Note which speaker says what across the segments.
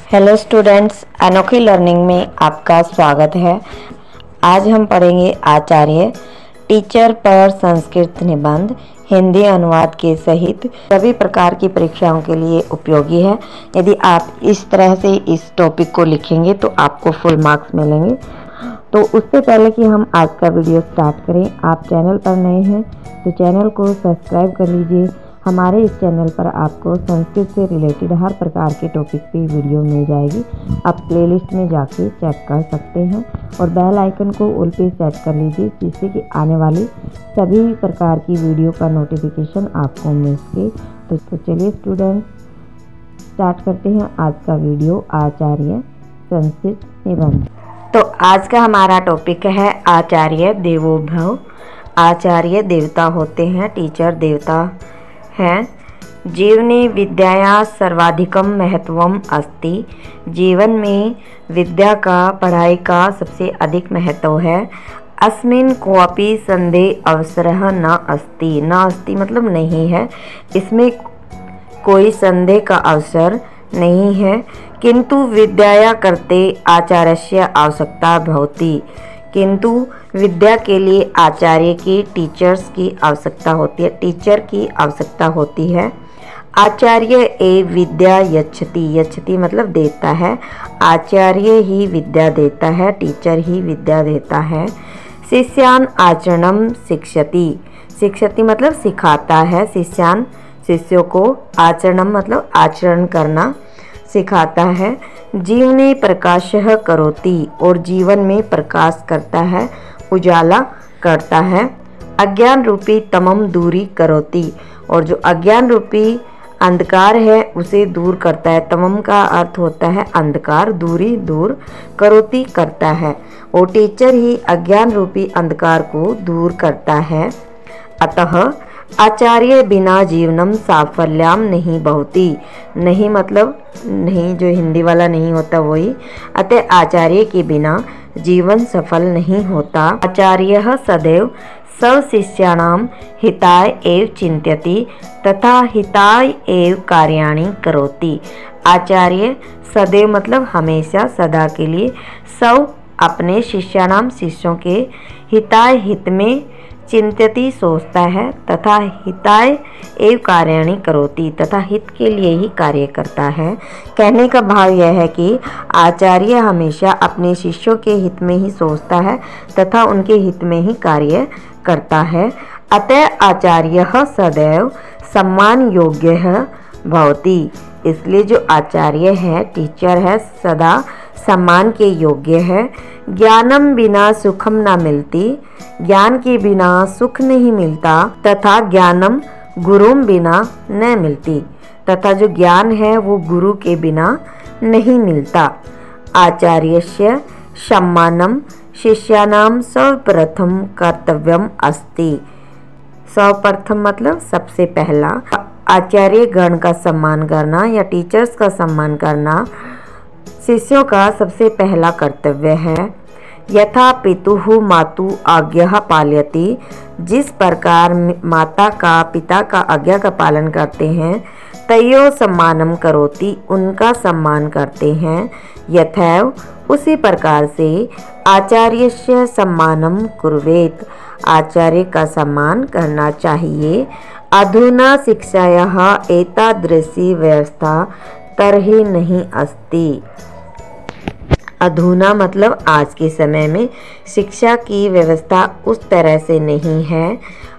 Speaker 1: Hello students, अनोखी learning में आपका स्वागत है। आज हम पढ़ेंगे आचार्य टीचर पर संस्कृत निबंध हिंदी अनुवाद के सहित सभी प्रकार की परीक्षाओं के लिए उपयोगी है। यदि आप इस तरह से इस टॉपिक को लिखेंगे तो आपको फुल मार्क्स मिलेंगे। तो उससे पहले कि हम आज का वीडियो स्टार्ट करें, आप चैनल पर नए हैं तो चैनल को सब्सक्राइब कर लीजिए। हमारे इस चैनल पर आपको संस्कृत से रिलेटेड हर प्रकार के टॉपिक पे वीडियो मिल जाएगी। आप प्लेलिस्ट में जाके चेक कर सकते हैं और बेल आइकन को ऑल पे सेट कर लीजिए, जिससे कि आने वाली सभी प्रकार की वीडियो का नोटिफिकेशन आपको मिल सके। तो चलिए स्टूडेंट, स्टार्ट करते हैं आज का वीडियो आचार्य संस्कृत निबंध। तो आज का हमारा टॉपिक है आचार्य देवो भव। आचार्य देवता होते हैं, टीचर देवता हैं। जीवने विद्याया सर्वाधिकम महत्वम अस्ति। जीवन में विद्या का, पढ़ाई का सबसे अधिक महत्व है। अस्मिन् कोऽपि संदेह अवसरः न अस्ति। न अस्ति मतलब नहीं है, इसमें कोई संदेह का अवसर नहीं है। किंतु विद्याया करते आचार्यस्य आवश्यकता भवति। किंतु विद्या के लिए आचार्य की, टीचर्स की आवश्यकता होती है, टीचर की आवश्यकता होती है। आचार्य ए विद्या यच्छति। यच्छति मतलब देता है। आचार्य ही विद्या देता है, टीचर ही विद्या देता है। शिष्यान आचरणम शिक्षति। शिक्षति मतलब सिखाता है। शिष्यान शिष्यों को, आचरणम मतलब आचरण करना सिखाता है। जीवने प्रकाशः करोति। और जीवन में प्रकाश करता है, उजाला करता है। अज्ञान रूपी तमम दूरी करोति। और जो अज्ञान रूपी अंधकार है उसे दूर करता है। तमम का अर्थ होता है अंधकार, दूरी, दूर, करोति करता है। और टीचर ही अज्ञान रूपी अंधकार को दूर करता है। अतः आचार्य बिना जीवनम साफल्यम नहीं भवति। नहीं मतलब नहीं, जो हिंदी वाला नहीं होता वही। अतः आचार्य के बिना जीवन सफल नहीं होता। आचार्य सदैव स्वशिष्याणां हिताय एव चिंत्यति तथा हिताय एव कार्याणि करोति। आचार्य सदैव मतलब हमेशा, सदा के लिए, सब अपने शिष्याणाम शिष्यों के हिताय हित में चिंत्यति सोचता है, तथा हिताय एव कार्याणि करोति तथा हित के लिए ही कार्य करता है। कहने का भाव यह है कि आचार्य हमेशा अपने शिष्यों के हित में ही सोचता है तथा उनके हित में ही कार्य करता है। अतः आचार्य सदैव सम्मान योग्य भवति। इसलिए जो आचार्य है, टीचर है, सदा सम्मान के योग्य है। ज्ञानम बिना सुखम न मिलती। ज्ञान के बिना सुख नहीं मिलता। तथा ज्ञानम गुरुम बिना न मिलती। तथा जो ज्ञान है वो गुरु के बिना नहीं मिलता। आचार्यस्य सम्मानम शिष्यानां सर्वप्रथम कर्तव्यम अस्ति। सर्वप्रथम मतलब सबसे पहला। आचार्य गण का सम्मान करना या टीचर्स का सम्मान करना शिष्यों का सबसे पहला कर्तव्य है। यथा पितुः मातु आज्ञा पालयति। जिस प्रकार माता का, पिता का आज्ञा का पालन करते हैं, तयो सम्मानम करोति, उनका सम्मान करते हैं। यथैव उसी प्रकार से आचार्यस्य सम्मानम कुर्वेत, आचार्य का सम्मान करना चाहिए। अधुना शिक्षायाः एतादृशी व्यवस्था तरहि नहीं अस्ति। अधुना मतलब आज के समय में शिक्षा की व्यवस्था उस तरह से नहीं है।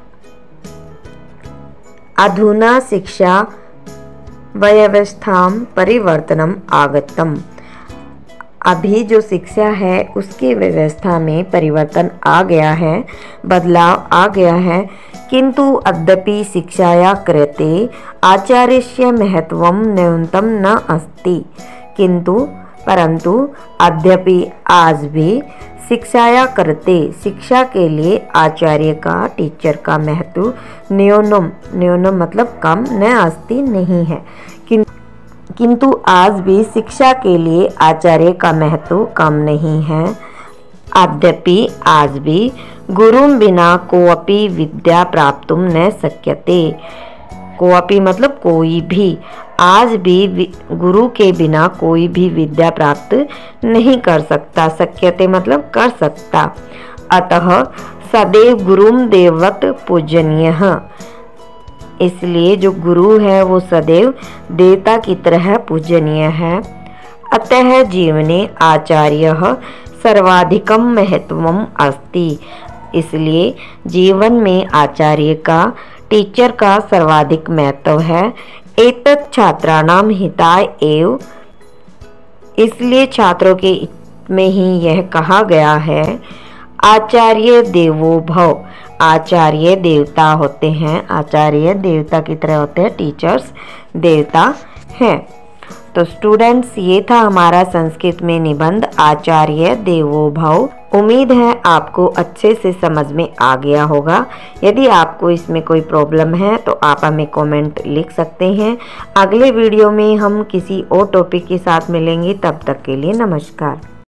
Speaker 1: अधुना शिक्षा व्यवस्थां परिवर्तनम आगतम। अभी जो शिक्षा है उसकी व्यवस्था में परिवर्तन आ गया है, बदलाव आ गया है। किंतु अद्यपि शिक्षाया कृते आचार्यस्य महत्वम न्यूनतम न अस्ति। किंतु परंतु अद्यपि आज भी शिक्षाया करते, शिक्षा के लिए आचार्य का, टीचर का महत्व न्यूनम, न्यूनम मतलब कम, न अस्ति नहीं है। किंतु आज भी शिक्षा के लिए आचार्य का महत्व कम नहीं है। अद्यपि आज भी गुरुं बिना कोऽपि विद्या प्राप्तुं न शक्यते। कोऽपि मतलब कोई भी। आज भी गुरु के बिना कोई भी विद्या प्राप्त नहीं कर सकता। शक्यते मतलब कर सकता। अतः सदैव गुरुम देववत पूजनीयः, इसलिए जो गुरु है वो सदैव देवता की तरह पूजनीय है। अतः जीवने आचार्यः सर्वाधिकम महत्वम अस्ति, इसलिए जीवन में आचार्य का, टीचर का सर्वाधिक महत्व है। एतत् छात्राणाम हिताय एव, इसलिए छात्रों के में ही यह कहा गया है। आचार्य देवो भव, आचार्य देवता होते हैं, आचार्य देवता की तरह होते हैं, टीचर्स देवता हैं। तो स्टूडेंट्स, ये था हमारा संस्कृत में निबंध आचार्य देवो भव। उम्मीद है आपको अच्छे से समझ में आ गया होगा। यदि आपको इसमें कोई प्रॉब्लम है तो आप हमें कमेंट लिख सकते हैं। अगले वीडियो में हम किसी और टॉपिक के साथ मिलेंगे, तब तक के लिए नमस्कार।